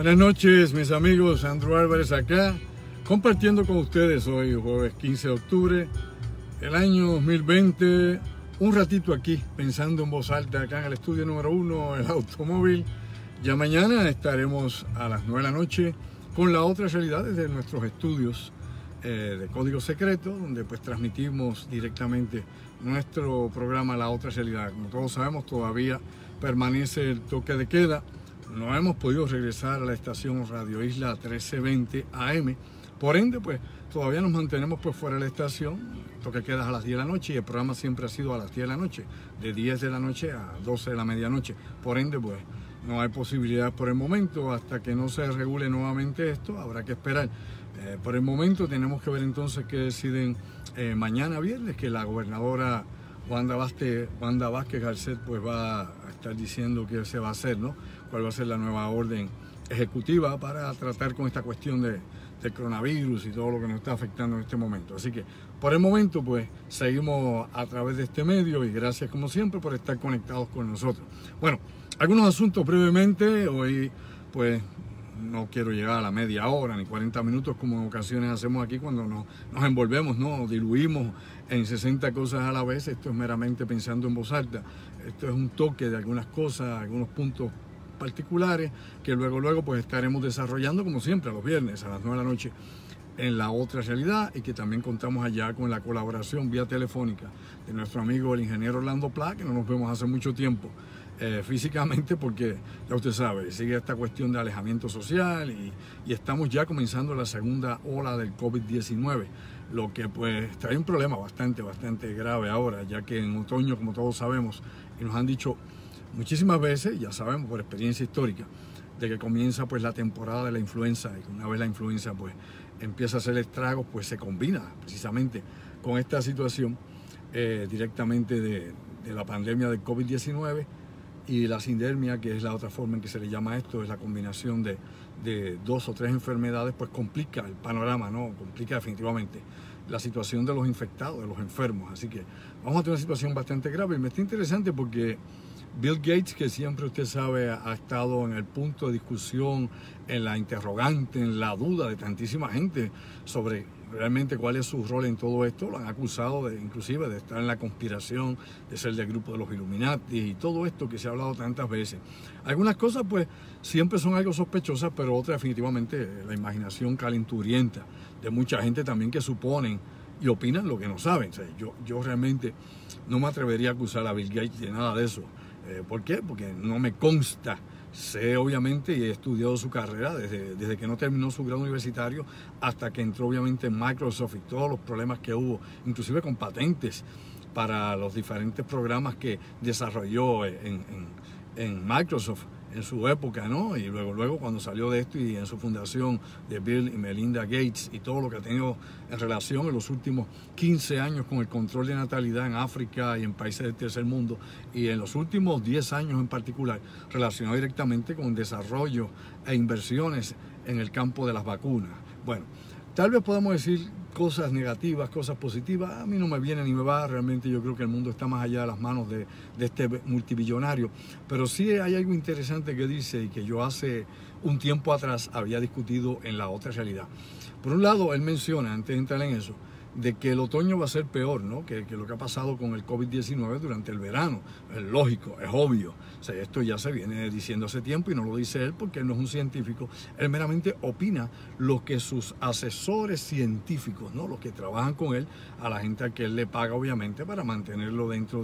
Buenas noches, mis amigos. Andrew Álvarez acá, compartiendo con ustedes hoy, jueves 15 de octubre del año 2020, un ratito aquí, pensando en voz alta acá en el estudio número 1, el automóvil. Ya mañana estaremos a las 9 de la noche con la otra realidad desde nuestros estudios de Código Secreto, donde pues transmitimos directamente nuestro programa La Otra Realidad. Como todos sabemos, todavía permanece el toque de queda. No hemos podido regresar a la estación Radio Isla 1320 AM. Por ende, pues todavía nos mantenemos pues fuera de la estación. Toque de queda a las 10 de la noche y el programa siempre ha sido a las 10 de la noche, de 10 de la noche a 12 de la medianoche. Por ende, pues no hay posibilidad por el momento. Hasta que no se regule nuevamente esto, habrá que esperar. Por el momento tenemos que ver entonces qué deciden mañana viernes, que la gobernadora Wanda Vázquez Garcet pues va a estar diciendo qué se va a hacer, ¿no? Cuál va a ser la nueva orden ejecutiva para tratar con esta cuestión del coronavirus y todo lo que nos está afectando en este momento. Así que por el momento pues seguimos a través de este medio y gracias como siempre por estar conectados con nosotros. Bueno, algunos asuntos brevemente. Hoy pues no quiero llegar a la media hora ni 40 minutos como en ocasiones hacemos aquí cuando nos envolvemos, ¿no? Nos diluimos en 60 cosas a la vez. Esto es meramente pensando en voz alta. Esto es un toque de algunas cosas, algunos puntos particulares que luego pues estaremos desarrollando como siempre a los viernes a las 9 de la noche en La Otra Realidad, y que también contamos allá con la colaboración vía telefónica de nuestro amigo el ingeniero Orlando Pla, que no nos vemos hace mucho tiempo físicamente porque ya usted sabe, sigue esta cuestión de alejamiento social y estamos ya comenzando la segunda ola del COVID-19, lo que pues trae un problema bastante grave ahora, ya que en otoño, como todos sabemos, y nos han dicho muchísimas veces, ya sabemos por experiencia histórica, de que comienza pues la temporada de la influenza, y que una vez la influenza pues empieza a hacer estragos, pues se combina precisamente con esta situación directamente de la pandemia del COVID-19 y la sindemia, que es la otra forma en que se le llama esto, es la combinación de dos o tres enfermedades, pues complica el panorama, ¿no? Complica definitivamente la situación de los infectados, de los enfermos. Así que vamos a tener una situación bastante grave. Y me está interesante porque Bill Gates, que siempre usted sabe ha estado en el punto de discusión, en la interrogante, en la duda de tantísima gente sobre realmente cuál es su rol en todo esto, lo han acusado inclusive de estar en la conspiración, de ser del grupo de los Illuminati y todo esto que se ha hablado tantas veces. Algunas cosas pues siempre son algo sospechosas, pero otras definitivamente la imaginación calenturienta de mucha gente también que suponen y opinan lo que no saben. O sea, yo realmente no me atrevería a acusar a Bill Gates de nada de eso. ¿Por qué? Porque no me consta. Sé obviamente y he estudiado su carrera desde que no terminó su grado universitario hasta que entró obviamente en Microsoft y todos los problemas que hubo, inclusive con patentes para los diferentes programas que desarrolló en Microsoft en su época, ¿no? Y luego cuando salió de esto y en su fundación de Bill y Melinda Gates y todo lo que ha tenido en relación en los últimos 15 años con el control de natalidad en África y en países del tercer mundo, y en los últimos 10 años en particular relacionado directamente con desarrollo e inversiones en el campo de las vacunas. Bueno, tal vez podamos decir cosas negativas, cosas positivas. A mí no me viene ni me va. Realmente yo creo que el mundo está más allá de las manos de este multibillonario. Pero sí hay algo interesante que dice y que yo hace un tiempo atrás había discutido en La Otra Realidad. Por un lado, él menciona, antes de entrar en eso, de que el otoño va a ser peor, ¿no? que lo que ha pasado con el COVID-19 durante el verano. Es lógico, es obvio. O sea, esto ya se viene diciendo hace tiempo y no lo dice él porque él no es un científico. Él meramente opina lo que sus asesores científicos, ¿no? Los que trabajan con él, a la gente a que él le paga obviamente para mantenerlo dentro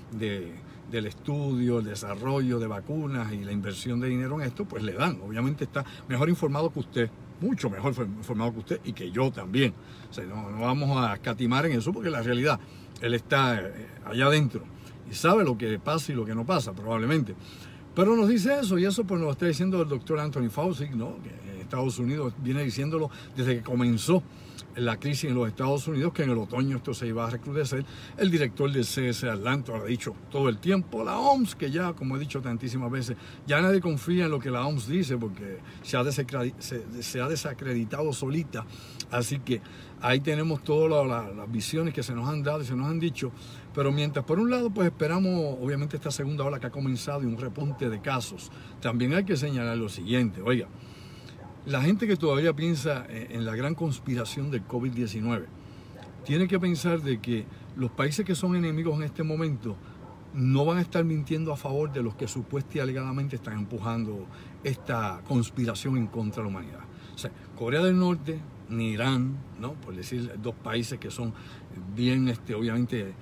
del estudio, el desarrollo de vacunas y la inversión de dinero en esto, pues le dan. Obviamente está mejor informado que usted, mucho mejor informado que usted y que yo también. O sea, no vamos a escatimar en eso porque la realidad, él está allá adentro y sabe lo que pasa y lo que no pasa probablemente. Pero nos dice eso, y eso pues nos lo está diciendo el doctor Anthony Fauci, ¿no? Que en Estados Unidos viene diciéndolo desde que comenzó la crisis en los Estados Unidos, que en el otoño esto se iba a recrudecer. El director del CDC Atlanta lo ha dicho todo el tiempo. La OMS, que ya, como he dicho tantísimas veces, ya nadie confía en lo que la OMS dice porque se ha desacreditado solita. Así que ahí tenemos todas las visiones que se nos han dado y se nos han dicho. Pero mientras por un lado pues esperamos obviamente esta segunda ola que ha comenzado y un repunte de casos, también hay que señalar lo siguiente. Oiga, la gente que todavía piensa en la gran conspiración del COVID-19 tiene que pensar de que los países que son enemigos en este momento no van a estar mintiendo a favor de los que supuestamente y alegadamente están empujando esta conspiración en contra de la humanidad. O sea, Corea del Norte ni Irán, ¿no? Por decir dos países que son bien, obviamente,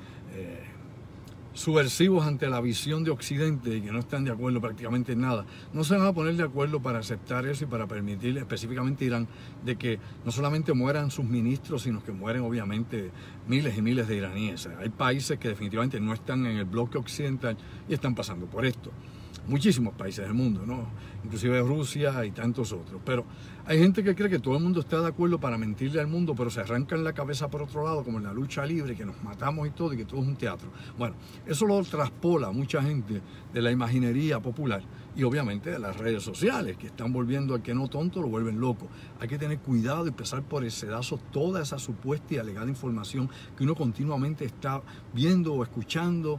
subversivos ante la visión de Occidente y que no están de acuerdo prácticamente en nada, no se van a poner de acuerdo para aceptar eso y para permitir, específicamente Irán, de que no solamente mueran sus ministros, sino que mueren obviamente miles y miles de iraníes. O sea, hay países que definitivamente no están en el bloque occidental y están pasando por esto. Muchísimos países del mundo, ¿no? Inclusive Rusia y tantos otros. Pero hay gente que cree que todo el mundo está de acuerdo para mentirle al mundo, pero se arrancan la cabeza por otro lado, como en la lucha libre, que nos matamos y todo, y que todo es un teatro. Bueno, eso lo traspola a mucha gente de la imaginería popular y obviamente de las redes sociales, que están volviendo al que no tonto, lo vuelven loco. Hay que tener cuidado y empezar por el sedazo toda esa supuesta y alegada información que uno continuamente está viendo o escuchando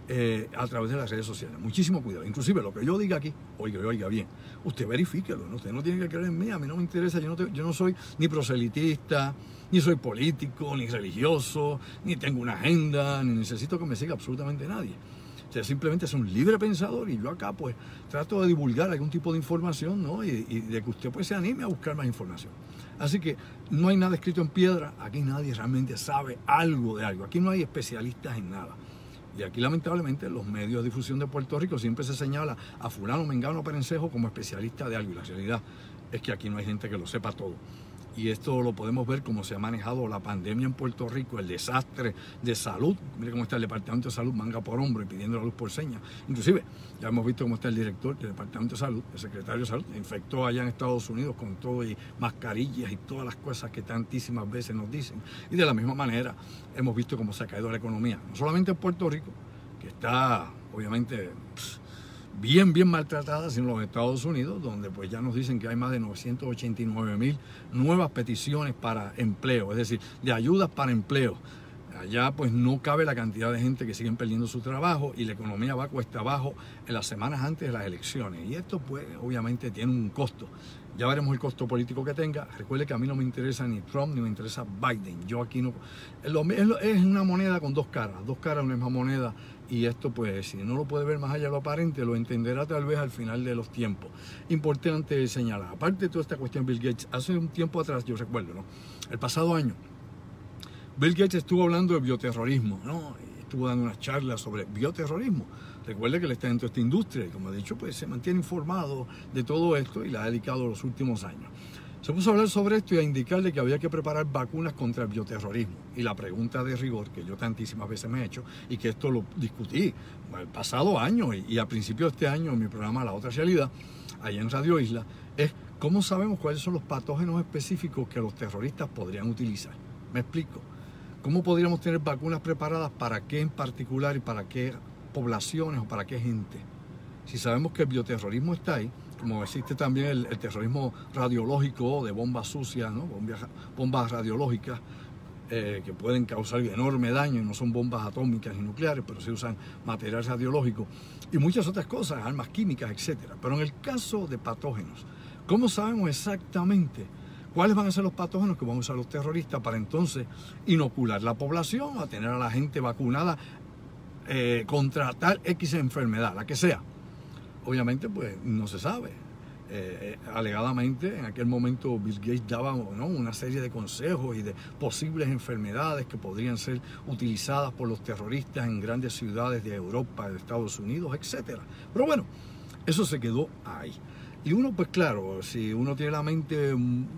a través de las redes sociales. Muchísimo cuidado. Inclusive lo que yo diga aquí, oiga bien, usted verifíquelo, ¿no? Usted no tiene que creer en mí, a mí no me interesa, yo no soy ni proselitista, ni soy político, ni religioso, ni tengo una agenda, ni necesito que me siga absolutamente nadie. O sea, simplemente es un libre pensador y yo acá pues trato de divulgar algún tipo de información, ¿no? Y de que usted pues se anime a buscar más información. Así que no hay nada escrito en piedra, aquí nadie realmente sabe algo de algo, aquí no hay especialistas en nada. Y aquí lamentablemente los medios de difusión de Puerto Rico siempre se señala a fulano, mengano, perencejo como especialista de algo. Y la realidad es que aquí no hay gente que lo sepa todo. Y esto lo podemos ver cómo se ha manejado la pandemia en Puerto Rico, el desastre de salud. Mire cómo está el Departamento de Salud, manga por hombro y pidiendo la luz por señas. Inclusive, ya hemos visto cómo está el director del Departamento de Salud, el secretario de Salud, infectó allá en Estados Unidos con todo y mascarillas y todas las cosas que tantísimas veces nos dicen. Y de la misma manera hemos visto cómo se ha caído la economía, no solamente en Puerto Rico, que está obviamente bien maltratada, sino en los Estados Unidos, donde pues ya nos dicen que hay más de 989,000 nuevas peticiones para empleo, es decir, de ayudas para empleo. Allá pues no cabe la cantidad de gente que siguen perdiendo su trabajo y la economía va cuesta abajo en las semanas antes de las elecciones. Y esto pues obviamente tiene un costo. Ya veremos el costo político que tenga. Recuerde que a mí no me interesa ni Trump ni me interesa Biden. Yo aquí no... Es una moneda con dos caras de una misma moneda. Y esto pues si no lo puede ver más allá de lo aparente, lo entenderá tal vez al final de los tiempos. Importante señalar, aparte de toda esta cuestión de Bill Gates, hace un tiempo atrás, yo recuerdo, ¿no? El pasado año, Bill Gates estuvo hablando de bioterrorismo, ¿no? Y estuvo dando unas charlas sobre bioterrorismo. Recuerde que él está dentro de esta industria y como he dicho, pues se mantiene informado de todo esto y la ha dedicado los últimos años. Se puso a hablar sobre esto y a indicarle que había que preparar vacunas contra el bioterrorismo. Y la pregunta de rigor, que yo tantísimas veces me he hecho, y que esto lo discutí el pasado año y a principios de este año en mi programa La Otra Realidad, allá en Radio Isla, es cómo sabemos cuáles son los patógenos específicos que los terroristas podrían utilizar. ¿Me explico? ¿Cómo podríamos tener vacunas preparadas para qué en particular y para qué poblaciones o para qué gente? Si sabemos que el bioterrorismo está ahí, como existe también el terrorismo radiológico de bombas sucias, ¿no? Bombas radiológicas que pueden causar enorme daño y no son bombas atómicas y nucleares, pero sí usan material radiológico y muchas otras cosas, armas químicas, etc. Pero en el caso de patógenos, ¿cómo sabemos exactamente cuáles van a ser los patógenos que van a usar los terroristas para entonces inocular la población, a tener a la gente vacunada contra tal X enfermedad, la que sea? Obviamente, pues no se sabe. Alegadamente, en aquel momento Bill Gates daba, ¿no?, una serie de consejos y de posibles enfermedades que podrían ser utilizadas por los terroristas en grandes ciudades de Europa, de Estados Unidos, etc. Pero bueno, eso se quedó ahí. Y uno, pues claro, si uno tiene la mente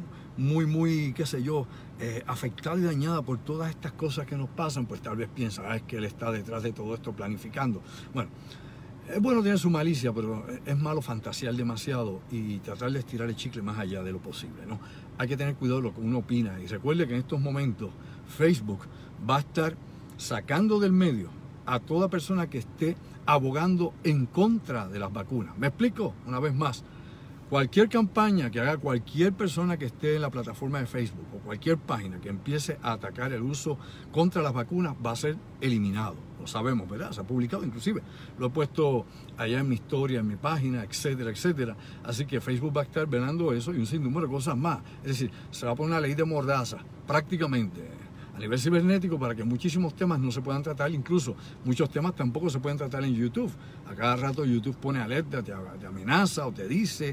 muy, qué sé yo, afectada y dañada por todas estas cosas que nos pasan, pues tal vez piensa, es que él está detrás de todo esto planificando. Bueno, es bueno tener su malicia, pero es malo fantasear demasiado y tratar de estirar el chicle más allá de lo posible, ¿no? Hay que tener cuidado de lo que uno opina. Y recuerde que en estos momentos Facebook va a estar sacando del medio a toda persona que esté abogando en contra de las vacunas. ¿Me explico? Una vez más, cualquier campaña que haga cualquier persona que esté en la plataforma de Facebook o cualquier página que empiece a atacar el uso contra las vacunas va a ser eliminado. O sabemos, ¿verdad? Se ha publicado, inclusive lo he puesto allá en mi historia, en mi página, etcétera, etcétera. Así que Facebook va a estar velando eso y un sinnúmero de cosas más. Es decir, se va a poner una ley de mordaza, prácticamente, a nivel cibernético, para que muchísimos temas no se puedan tratar, incluso muchos temas tampoco se pueden tratar en YouTube. A cada rato YouTube pone alerta, te amenaza o te dice,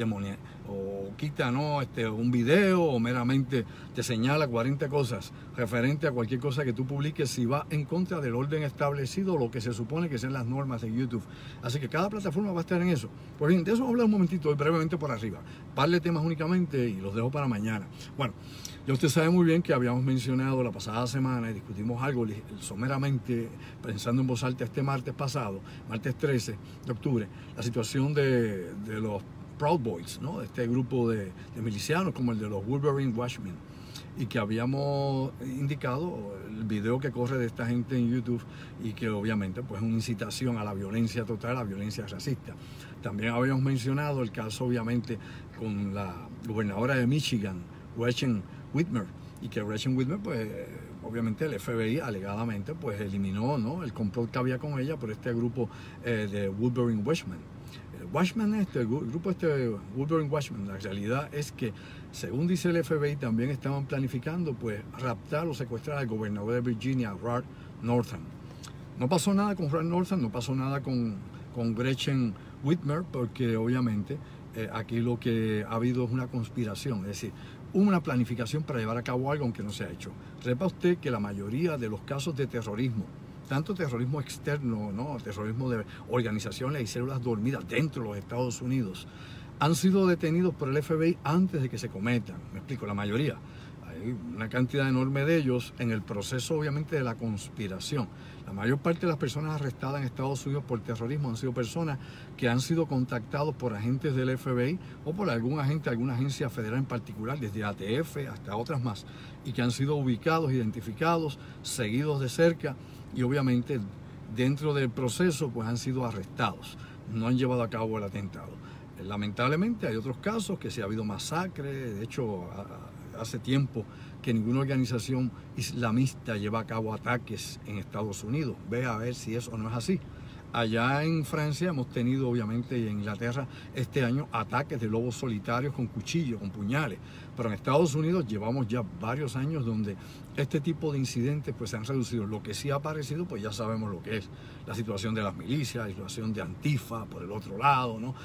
o quita un video, o meramente te señala 40 cosas referente a cualquier cosa que tú publiques si va en contra del orden establecido, lo que se supone que sean las normas de YouTube. Así que cada plataforma va a estar en eso. Pues bien, de eso vamos a hablar un momentito, hoy brevemente por arriba. Par de temas únicamente y los dejo para mañana. Bueno, ya usted sabe muy bien que habíamos mencionado la pasada semana y discutimos algo someramente, pensando en voz alta, este martes pasado, martes 13 de octubre, la situación de los Proud Boys, ¿no? Este grupo de milicianos como el de los Wolverine Watchmen, y que habíamos indicado el video que corre de esta gente en YouTube y que obviamente pues es una incitación a la violencia total, a la violencia racista. También habíamos mencionado el caso obviamente con la gobernadora de Michigan, Gretchen Whitmer, y que Gretchen Whitmer pues obviamente el FBI alegadamente pues eliminó, ¿no?, el complot que había con ella por este grupo de Wolverine Watchmen. El grupo Wolverine Watchmen, la realidad es que, según dice el FBI, también estaban planificando pues raptar o secuestrar al gobernador de Virginia, Rod Northam. No pasó nada con Rod Northam, no pasó nada con Gretchen Whitmer, porque obviamente aquí lo que ha habido es una conspiración, es decir, una planificación para llevar a cabo algo aunque no se ha hecho. Sepa usted que la mayoría de los casos de terrorismo, tanto terrorismo externo, ¿no?, terrorismo de organizaciones y células dormidas dentro de los Estados Unidos, han sido detenidos por el FBI antes de que se cometan. Me explico, la mayoría. Hay una cantidad enorme de ellos en el proceso, obviamente, de la conspiración. La mayor parte de las personas arrestadas en Estados Unidos por terrorismo han sido personas que han sido contactados por agentes del FBI o por algún agente, alguna agencia federal en particular, desde ATF hasta otras más, y que han sido ubicados, identificados, seguidos de cerca, y obviamente dentro del proceso pues han sido arrestados, no han llevado a cabo el atentado. Lamentablemente hay otros casos que sí ha habido masacre. De hecho hace tiempo que ninguna organización islamista lleva a cabo ataques en Estados Unidos. Ve a ver si eso o no es así. Allá en Francia hemos tenido, obviamente, y en Inglaterra este año, ataques de lobos solitarios con cuchillos, con puñales. Pero en Estados Unidos llevamos ya varios años donde este tipo de incidentes pues se han reducido. Lo que sí ha aparecido, pues ya sabemos lo que es la situación de las milicias, la situación de Antifa por el otro lado, ¿no?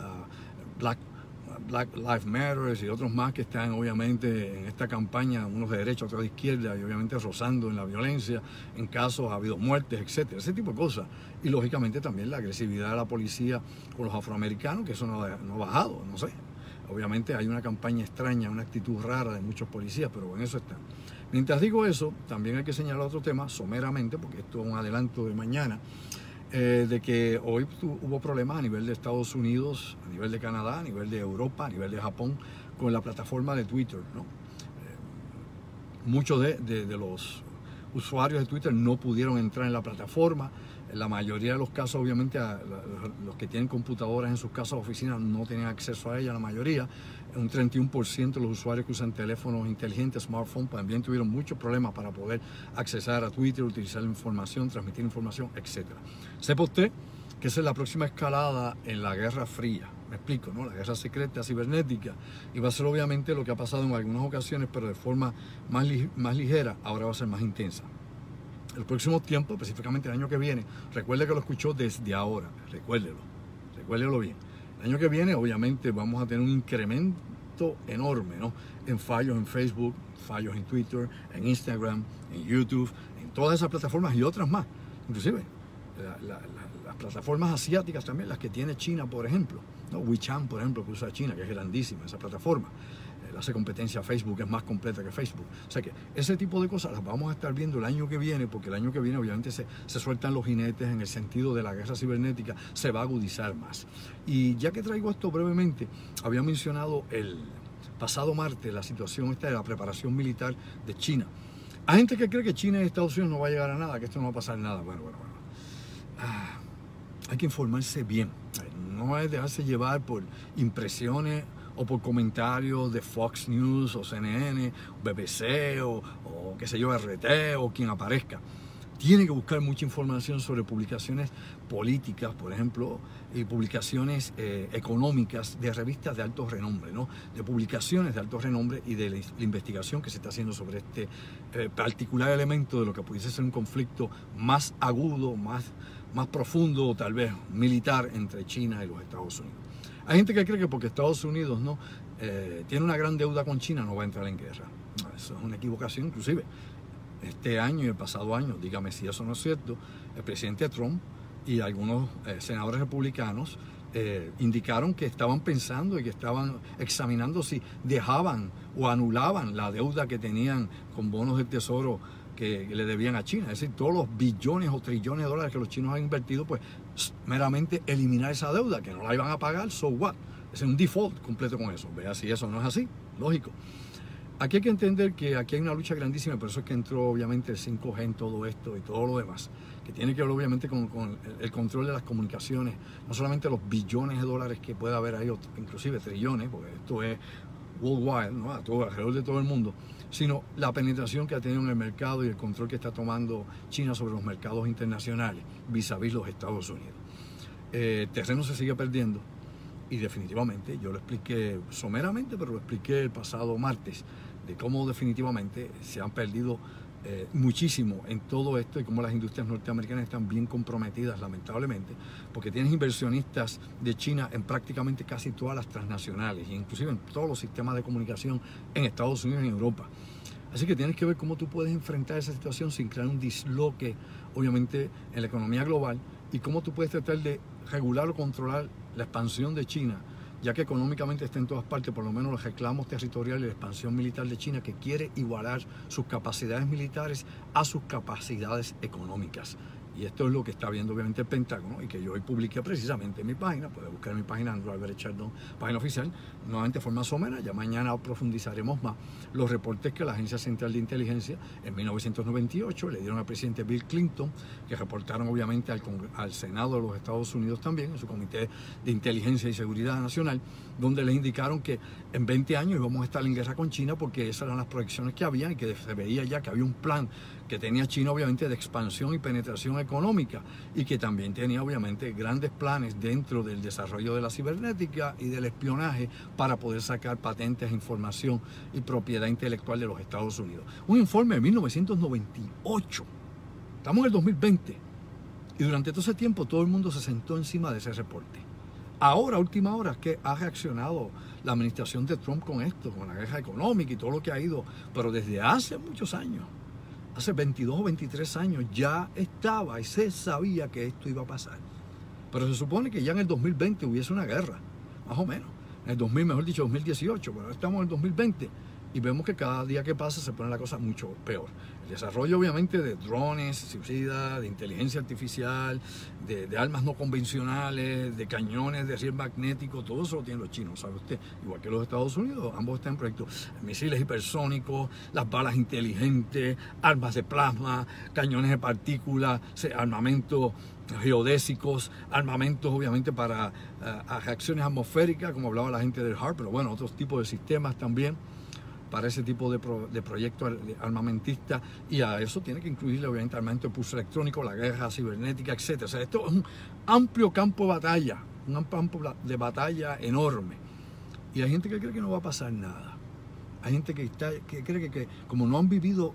Black Lives Matter y otros más que están obviamente en esta campaña, unos de derecha, otros de izquierda, y obviamente rozando en la violencia, en casos ha habido muertes, etcétera, ese tipo de cosas. Y lógicamente también la agresividad de la policía con los afroamericanos, que eso no ha bajado, no sé. Obviamente hay una campaña extraña, una actitud rara de muchos policías, pero en eso está. Mientras digo eso, también hay que señalar otro tema, someramente, porque esto es un adelanto de mañana, de que hoy hubo problemas a nivel de Estados Unidos, a nivel de Canadá, a nivel de Europa, a nivel de Japón, con la plataforma de Twitter, ¿no? Muchos de los usuarios de Twitter no pudieron entrar en la plataforma. En la mayoría de los casos, obviamente, los que tienen computadoras en sus casas o oficinas no tienen acceso a ella, la mayoría. Un 31% de los usuarios que usan teléfonos inteligentes, smartphones, también tuvieron muchos problemas para poder accesar a Twitter, utilizar la información, transmitir información, etc. Sepa usted que esa es la próxima escalada en la Guerra Fría. Me explico, ¿no? La guerra secreta cibernética. Y va a ser obviamente lo que ha pasado en algunas ocasiones, pero de forma más ligera, ahora va a ser más intensa. El próximo tiempo, específicamente el año que viene, recuerde que lo escuchó desde ahora, recuérdelo bien. El año que viene, obviamente, vamos a tener un incremento enorme, ¿no?, en fallos en Facebook, fallos en Twitter, en Instagram, en YouTube, en todas esas plataformas y otras más. Inclusive, las plataformas asiáticas también, las que tiene China, por ejemplo, ¿no? WeChat, por ejemplo, que usa China, que es grandísima esa plataforma. Hace competencia a Facebook, es más completa que Facebook. O sea que ese tipo de cosas las vamos a estar viendo el año que viene, porque el año que viene obviamente se sueltan los jinetes en el sentido de la guerra cibernética, se va a agudizar más. Y ya que traigo esto brevemente, había mencionado el pasado martes la situación esta de la preparación militar de China. Hay gente que cree que China y Estados Unidos no va a llegar a nada, que esto no va a pasar nada. Bueno. Hay que informarse bien, no es dejarse llevar por impresiones o por comentarios de Fox News o CNN, BBC o qué sé yo, RT o quien aparezca. tiene que buscar mucha información sobre publicaciones políticas, por ejemplo, y publicaciones económicas de revistas de alto renombre, ¿no? De publicaciones de alto renombre y de la investigación que se está haciendo sobre este particular elemento de lo que pudiese ser un conflicto más agudo, más profundo, tal vez militar, entre China y los Estados Unidos. Hay gente que cree que porque Estados Unidos no tiene una gran deuda con China no va a entrar en guerra. No, eso es una equivocación. Inclusive este año y el pasado año, dígame si eso no es cierto, el presidente Trump y algunos senadores republicanos indicaron que estaban pensando y que estaban examinando si dejaban o anulaban la deuda que tenían con bonos del tesoro que le debían a China. Es decir, todos los billones o trillones de dólares que los chinos han invertido, pues meramente eliminar esa deuda, que no la iban a pagar, so what. Es un default completo con eso. Vea si eso no es así, lógico. Aquí hay que entender que aquí hay una lucha grandísima, por eso es que entró obviamente el 5G en todo esto y todo lo demás, que tiene que ver obviamente con el control de las comunicaciones, no solamente los billones de dólares que puede haber ahí, inclusive trillones, porque esto es worldwide, ¿no? Alrededor de todo el mundo, sino la penetración que ha tenido en el mercado y el control que está tomando China sobre los mercados internacionales vis a vis los Estados Unidos. Terreno se sigue perdiendo. Y definitivamente, yo lo expliqué someramente, pero lo expliqué el pasado martes, de cómo definitivamente se han perdido muchísimo en todo esto y cómo las industrias norteamericanas están bien comprometidas, lamentablemente, porque tienes inversionistas de China en prácticamente casi todas las transnacionales, inclusive en todos los sistemas de comunicación en Estados Unidos y en Europa. Así que tienes que ver cómo tú puedes enfrentar esa situación sin crear un disloque, obviamente, en la economía global y cómo tú puedes tratar de regular o controlar la expansión de China, ya que económicamente está en todas partes, por lo menos los reclamos territoriales y la expansión militar de China, que quiere igualar sus capacidades militares a sus capacidades económicas. Y esto es lo que está viendo obviamente el Pentágono y que yo hoy publiqué precisamente en mi página. Puede buscar en mi página, Andrew Albert Chardon, página oficial, nuevamente de forma somera. Ya mañana profundizaremos más los reportes que la Agencia Central de Inteligencia en 1998 le dieron al presidente Bill Clinton, que reportaron obviamente al Senado de los Estados Unidos también, en su Comité de Inteligencia y Seguridad Nacional, donde les indicaron que en 20 años íbamos a estar en guerra con China porque esas eran las proyecciones que había y que se veía ya que había un plan que tenía China obviamente de expansión y penetración económica y que también tenía obviamente grandes planes dentro del desarrollo de la cibernética y del espionaje para poder sacar patentes, información y propiedad intelectual de los Estados Unidos. Un informe de 1998, estamos en el 2020 y durante todo ese tiempo todo el mundo se sentó encima de ese reporte. Ahora, última hora, que ha reaccionado la administración de Trump con esto, con la guerra económica y todo lo que ha ido, pero desde hace muchos años, hace 22 o 23 años, ya estaba y se sabía que esto iba a pasar. Pero se supone que ya en el 2020 hubiese una guerra, más o menos. En el 2000, mejor dicho, 2018, pero ahora estamos en el 2020 y vemos que cada día que pasa se pone la cosa mucho peor. El desarrollo obviamente de drones, suicidas, de inteligencia artificial, de armas no convencionales, de cañones de riel magnético, todo eso lo tienen los chinos, ¿sabe usted? Igual que los Estados Unidos, ambos están en proyectos. Misiles hipersónicos, las balas inteligentes, armas de plasma, cañones de partículas, armamentos geodésicos, armamentos obviamente para reacciones atmosféricas, como hablaba la gente del HAARP, pero bueno, otros tipos de sistemas también para ese tipo de proyectos armamentistas, y a eso tiene que incluirle obviamente armamento de pulso electrónico, la guerra cibernética, etc. O sea, esto es un amplio campo de batalla, un campo de batalla enorme. Y hay gente que cree que no va a pasar nada. Hay gente que cree que como no han vivido,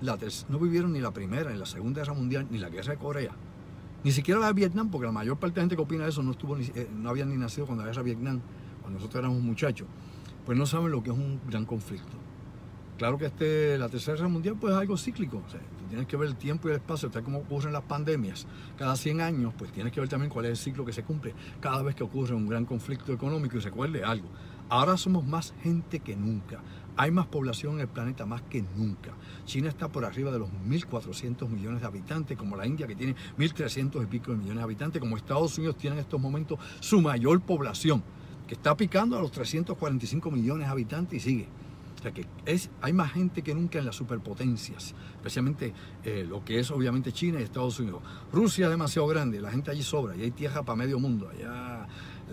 no vivieron ni la Primera, ni la Segunda Guerra Mundial, ni la Guerra de Corea, ni siquiera la de Vietnam, porque la mayor parte de la gente que opina eso no habían ni nacido cuando la guerra de Vietnam, cuando nosotros éramos muchachos, pues no saben lo que es un gran conflicto. Claro que la Tercera Guerra Mundial pues es algo cíclico, o sea, tú tienes que ver el tiempo y el espacio, tal como ocurren las pandemias. Cada 100 años pues tienes que ver también cuál es el ciclo que se cumple cada vez que ocurre un gran conflicto económico. Y recuerde algo, ahora somos más gente que nunca, hay más población en el planeta más que nunca. China está por arriba de los 1.400 millones de habitantes, como la India que tiene 1.300 y pico de millones de habitantes, como Estados Unidos tiene en estos momentos su mayor población, que está picando a los 345 millones de habitantes y sigue. O sea que hay más gente que nunca en las superpotencias, especialmente lo que es obviamente China y Estados Unidos. Rusia es demasiado grande, la gente allí sobra y hay tierra para medio mundo. Allá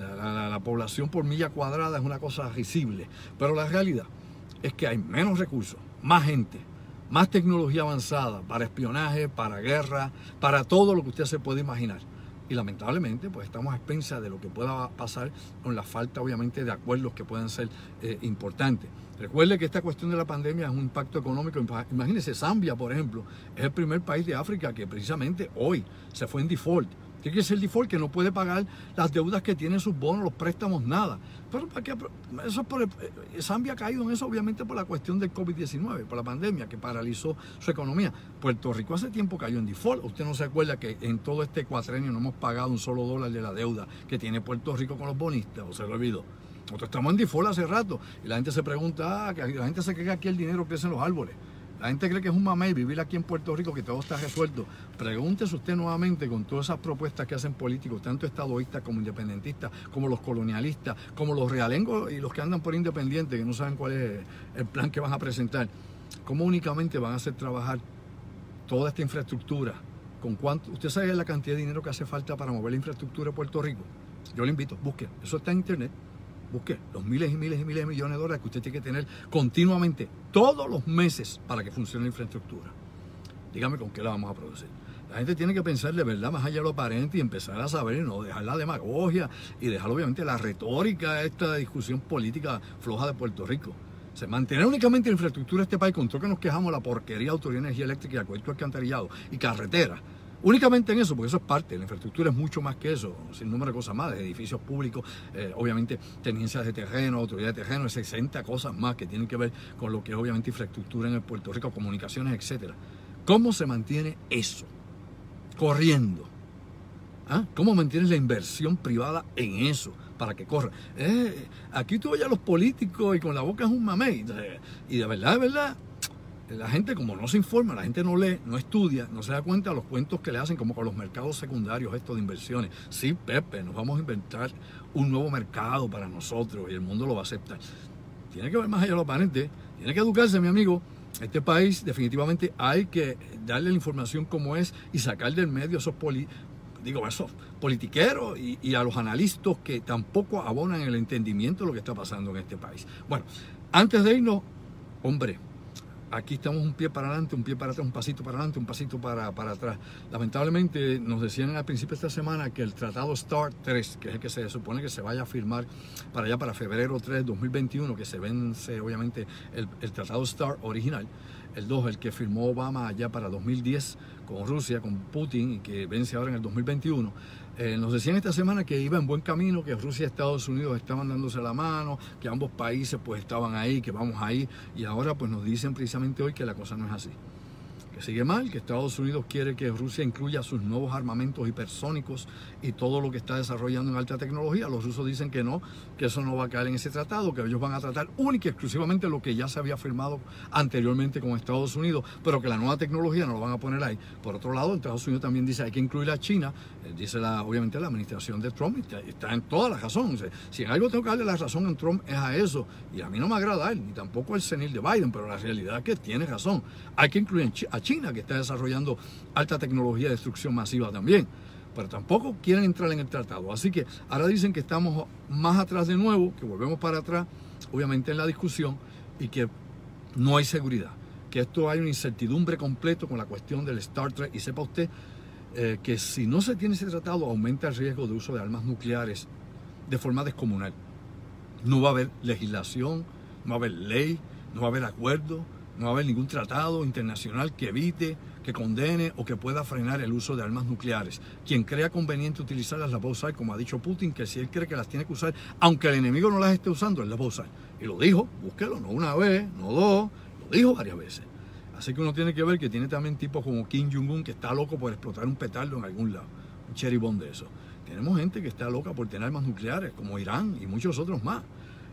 la población por milla cuadrada es una cosa risible, pero la realidad es que hay menos recursos, más gente, más tecnología avanzada para espionaje, para guerra, para todo lo que usted se puede imaginar. Y lamentablemente pues estamos a expensas de lo que pueda pasar con la falta obviamente de acuerdos que puedan ser importantes. Recuerde que esta cuestión de la pandemia es un impacto económico. Imagínense, Zambia, por ejemplo, es el primer país de África que precisamente hoy se fue en default. ¿Qué quiere decir el default? Que no puede pagar las deudas que tienen, sus bonos, los préstamos, nada. Pero ¿para qué? Eso Zambia ha caído en eso obviamente por la cuestión del COVID-19, por la pandemia que paralizó su economía. Puerto Rico hace tiempo cayó en default. Usted no se acuerda que en todo este cuatrenio no hemos pagado un solo dólar de la deuda que tiene Puerto Rico con los bonistas, o se lo olvidó. Nosotros estamos en default hace rato y la gente se pregunta, que la gente se cree que aquí el dinero crece en los árboles. La gente cree que es un mamey vivir aquí en Puerto Rico, que todo está resuelto. Pregúntese usted nuevamente con todas esas propuestas que hacen políticos, tanto estadoístas como independentistas, como los colonialistas, como los realengos y los que andan por independientes, que no saben cuál es el plan que van a presentar. ¿Cómo únicamente van a hacer trabajar toda esta infraestructura? ¿Con cuánto? ¿Usted sabe la cantidad de dinero que hace falta para mover la infraestructura de Puerto Rico? Yo le invito, busque. Eso está en internet. Busque los miles y miles y miles de millones de dólares que usted tiene que tener continuamente, todos los meses, para que funcione la infraestructura. Dígame con qué la vamos a producir. La gente tiene que pensar de verdad más allá de lo aparente y empezar a saber, y no dejar la demagogia y dejar obviamente la retórica, esta discusión política floja de Puerto Rico. Se mantener únicamente la infraestructura de este país, con todo que nos quejamos de la porquería de Autoridad de Energía Eléctrica y acueducto alcantarillado y carreteras. Únicamente en eso, porque eso es parte, la infraestructura es mucho más que eso, sin número de cosas más, de edificios públicos, obviamente tenencias de terreno, autoridad de terreno, 60 cosas más que tienen que ver con lo que es obviamente infraestructura en el Puerto Rico, comunicaciones, etcétera. ¿Cómo se mantiene eso? Corriendo. ¿Ah? ¿Cómo mantienes la inversión privada en eso? Para que corra. Aquí tú oyes a los políticos y con la boca es un mamey. Y de verdad, la gente como no se informa, la gente no lee, no estudia, no se da cuenta de los cuentos que le hacen como con los mercados secundarios estos de inversiones. Sí, Pepe, nos vamos a inventar un nuevo mercado para nosotros y el mundo lo va a aceptar. Tiene que ver más allá de lo aparente, tiene que educarse, mi amigo. Este país definitivamente hay que darle la información como es y sacar del medio esos politiqueros y a los analistas que tampoco abonan el entendimiento de lo que está pasando en este país. Bueno, antes de irnos, hombre, aquí estamos un pie para adelante, un pie para atrás, un pasito para adelante, un pasito para atrás. Lamentablemente nos decían al principio de esta semana que el Tratado START 3, que es el que se supone que se vaya a firmar para allá para febrero 3 de 2021, que se vence obviamente el Tratado START original, el 2, el que firmó Obama allá para 2010 con Rusia, con Putin, y que vence ahora en el 2021. Nos decían esta semana que iba en buen camino, que Rusia y Estados Unidos estaban dándose la mano, que ambos países pues estaban ahí, que vamos ahí, y ahora pues nos dicen precisamente hoy que la cosa no es así. Que sigue mal, que Estados Unidos quiere que Rusia incluya sus nuevos armamentos hipersónicos y todo lo que está desarrollando en alta tecnología. Los rusos dicen que no, que eso no va a caer en ese tratado, que ellos van a tratar única y exclusivamente lo que ya se había firmado anteriormente con Estados Unidos, pero que la nueva tecnología no lo van a poner ahí. Por otro lado, Estados Unidos también dice que hay que incluir a China, dice obviamente la administración de Trump, y está en toda la razón. O sea, si en algo tengo que darle la razón a Trump es a eso, y a mí no me agrada él, ni tampoco el senil de Biden, pero la realidad es que tiene razón. Hay que incluir a China, que está desarrollando alta tecnología de destrucción masiva también, pero tampoco quieren entrar en el tratado. Así que ahora dicen que estamos más atrás de nuevo, que volvemos para atrás, obviamente en la discusión, y que no hay seguridad, que esto hay una incertidumbre completo con la cuestión del Star Trek, y sepa usted que si no se tiene ese tratado aumenta el riesgo de uso de armas nucleares de forma descomunal. No va a haber legislación, no va a haber ley, no va a haber acuerdo, no va a haber ningún tratado internacional que evite, que condene o que pueda frenar el uso de armas nucleares. Quien crea conveniente utilizarlas las va a usar, como ha dicho Putin, que si él cree que las tiene que usar, aunque el enemigo no las esté usando, él las va a usar. Y lo dijo, búsquelo, no una vez, no dos, lo dijo varias veces. Así que uno tiene que ver que tiene también tipos como Kim Jong-un, que está loco por explotar un petardo en algún lado, un cherry bomb de eso. Tenemos gente que está loca por tener armas nucleares, como Irán y muchos otros más.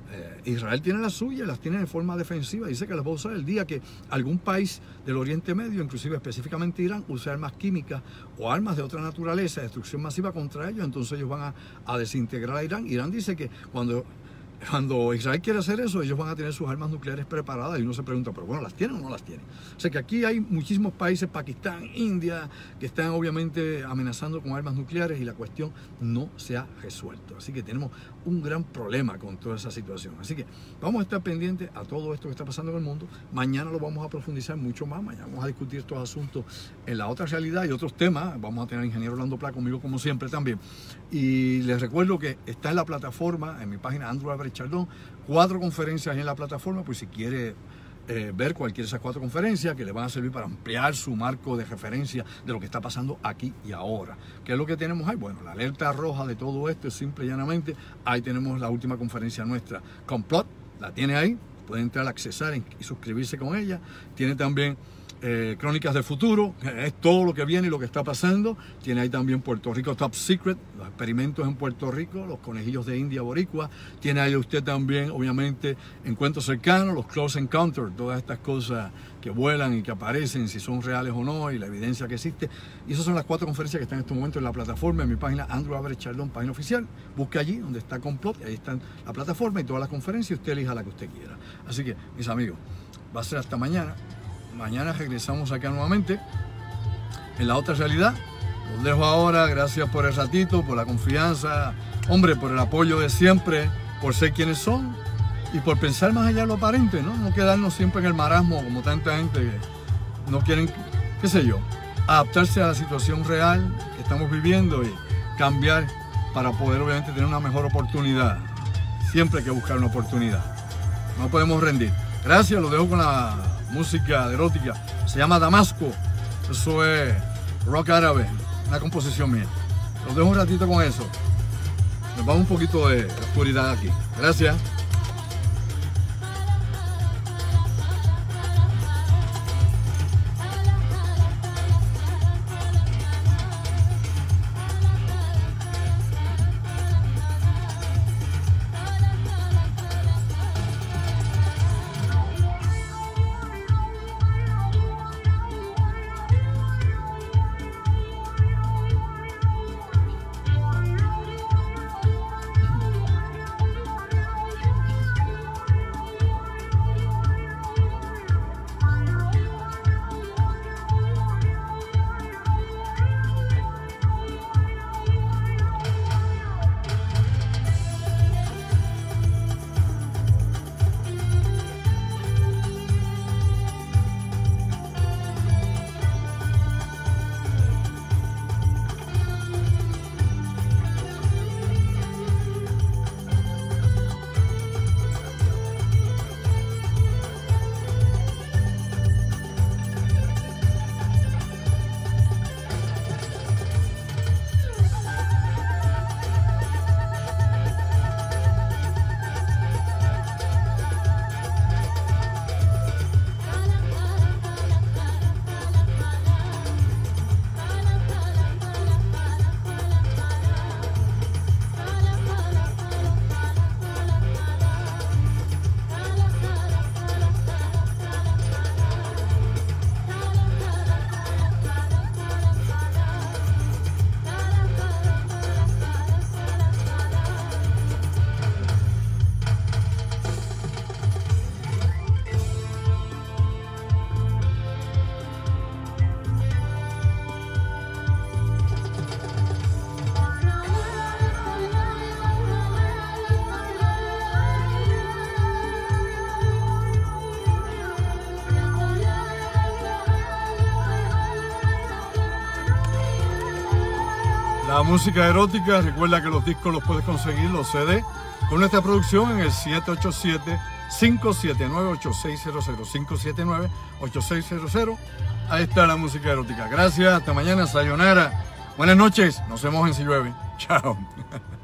Israel tiene las suyas, las tiene de forma defensiva, dice que las va a usar el día que algún país del Oriente Medio, inclusive específicamente Irán, use armas químicas o armas de otra naturaleza, de destrucción masiva contra ellos, entonces ellos van a desintegrar a Irán. Irán dice que cuando Cuando Israel quiere hacer eso, ellos van a tener sus armas nucleares preparadas y uno se pregunta, pero bueno, ¿las tienen o no las tienen? O sea que aquí hay muchísimos países, Pakistán, India, que están obviamente amenazando con armas nucleares y la cuestión no se ha resuelto. Así que tenemos un gran problema con toda esa situación. Así que vamos a estar pendientes a todo esto que está pasando en el mundo. Mañana lo vamos a profundizar mucho más. Mañana vamos a discutir estos asuntos en la otra realidad y otros temas. Vamos a tener al ingeniero Orlando Pla conmigo como siempre también. Y les recuerdo que está en la plataforma, en mi página Andrew Álvarez Chardón, 4 conferencias en la plataforma, pues si quiere ver cualquiera de esas 4 conferencias que le van a servir para ampliar su marco de referencia de lo que está pasando aquí y ahora. ¿Qué es lo que tenemos ahí? Bueno, la alerta roja de todo esto es simple y llanamente, ahí tenemos la última conferencia nuestra, Complot, la tiene ahí, puede entrar a accesar y suscribirse con ella. Tiene también Crónicas del Futuro, es todo lo que viene y lo que está pasando. Tiene ahí también Puerto Rico Top Secret, los experimentos en Puerto Rico, los conejillos de India boricua. Tiene ahí usted también, obviamente, Encuentros Cercanos, los Close Encounters, todas estas cosas que vuelan y que aparecen, si son reales o no, y la evidencia que existe. Y esas son las 4 conferencias que están en este momento en la plataforma, en mi página Andrew Álvarez Chardón, página oficial. Busque allí donde está Complot, y ahí está la plataforma y todas las conferencias, y usted elija la que usted quiera. Así que, mis amigos, va a ser hasta mañana. Mañana regresamos acá nuevamente en la otra realidad. Los dejo ahora, gracias por el ratito, por la confianza, hombre, por el apoyo de siempre, por ser quienes son y por pensar más allá de lo aparente, ¿no? No quedarnos siempre en el marasmo como tanta gente que no quieren, qué sé yo, adaptarse a la situación real que estamos viviendo y cambiar para poder obviamente tener una mejor oportunidad. Siempre hay que buscar una oportunidad. No podemos rendir. Gracias, los dejo con la música erótica, se llama Damasco, eso es rock árabe, una composición mía. Los dejo un ratito con eso, nos vamos un poquito de oscuridad aquí. Gracias. La música erótica, recuerda que los discos los puedes conseguir, los CD, con nuestra producción en el 787-579-8600, 579-8600. Ahí está la música erótica. Gracias, hasta mañana, sayonara. Buenas noches, nos vemos en Si Llueve. Chao.